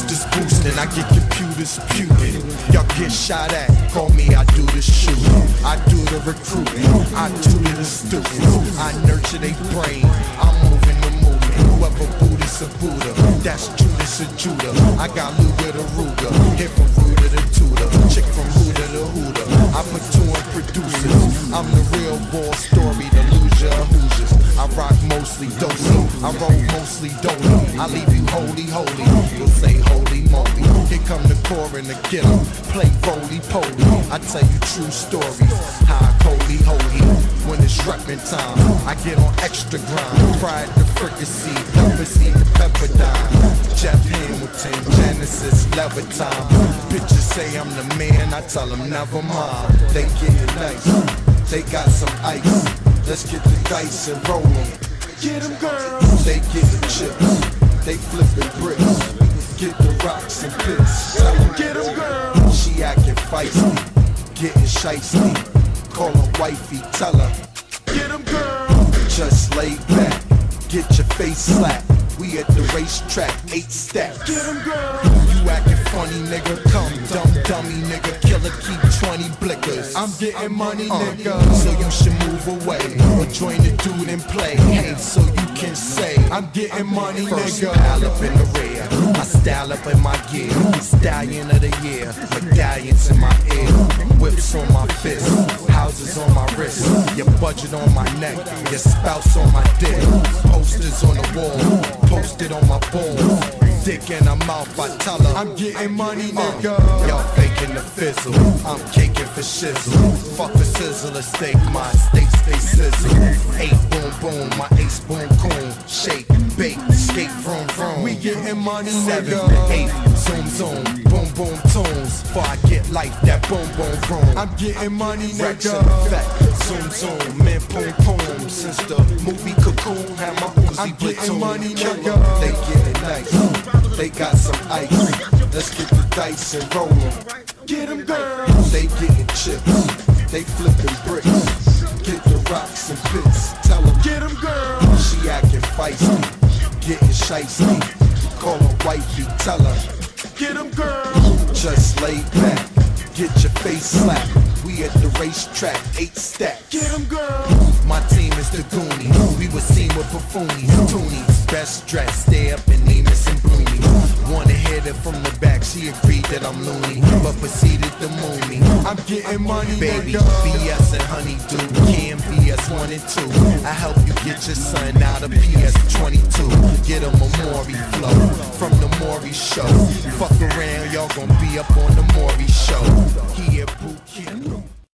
boosters boosting, I get computers puking. Y'all get shot at, call me, I do the shooting. I do the recruiting, I tutor the students. I nurture their brain, I'm moving the movement. Whoever Buddha's a Buddha, that's Judas a Judah. I got Luga the Ruger, hit from Ruda to Tutor, chick from Huda to Huda. I put two in producers, I'm the real ball story, the loser of Hoosiers. I rock mostly dosey, I roll mostly dolo. I leave you holy, holy, you'll say holy moly. Here come the core and the killer, play roly-poly. I tell you true stories, high holy, holy. When it's reppin' time, I get on extra grind. Fried the fricassee, pepper seed, pepper dime. Jeff Hamilton, Genesis, Levitime. Bitches say I'm the man, I tell them never mind. They getting nice, they got some ice. Let's get the dice and roll them. Get them girls, they getting chips, they flipping bricks. Get the rocks and pits. Get them girls, she acting feisty, getting shiesty. Call her wifey, tell her. Get them girls, just lay back, get your face slapped. We at the racetrack, 8 stacks. Get them girls, you acting funny nigga, come dumb dummy nigga. Killer keep 20 blickers. I'm getting money nigga, so you should move away or join the dude and play. Hey, so you can say I'm getting money nigga. Pile up in the rear, I style up in my gear. Stallion of the year, medallions in my ear, whips on my fist, houses on my wrist, your budget on my neck, your spouse on my dick, posters on the wall, posted on my balls, dick in her mouth, I tell her I'm getting money nigga. Y'all faking the fizzle, I'm caking for shizzle. Fuck a sizzle, a steak, my steak stay sizzle. 8 boom boom, my ace boom coon. Shake, bake, skate, vroom vroom. We getting money 7, 8, zoom zoom, boom boom tunes. Before I get life, that boom boom vroom. I'm getting money nigga. Effect, zoom zoom, man boom boom. Since the movie Cocoon had my Uzi platoon. Money nigga. They getting nice, they got some ice. Let's get the dice and roll them. Get them girls, they getting chips, they flipping bricks. Get the rocks and bits, tell them. Get them girls, she acting feisty, getting shiesty. Call her wifey, tell her. Get them girls, just lay back, get your face slapped. We at the racetrack, 8 stacks. Get them girls, my team is the Goonies. We were seen with buffoonies, toonies. Best dressed, stay up in Nemus and Bloomie. Wanna hit her from the back, she agreed that I'm loony, but proceeded to moon me. I'm getting money, baby, nigga. BS and honeydew, Cam BS 1 and 2. I help you get your son out of PS 22. Get him a Maury flow from the Maury show. Fuck around, y'all gon' be up on the Maury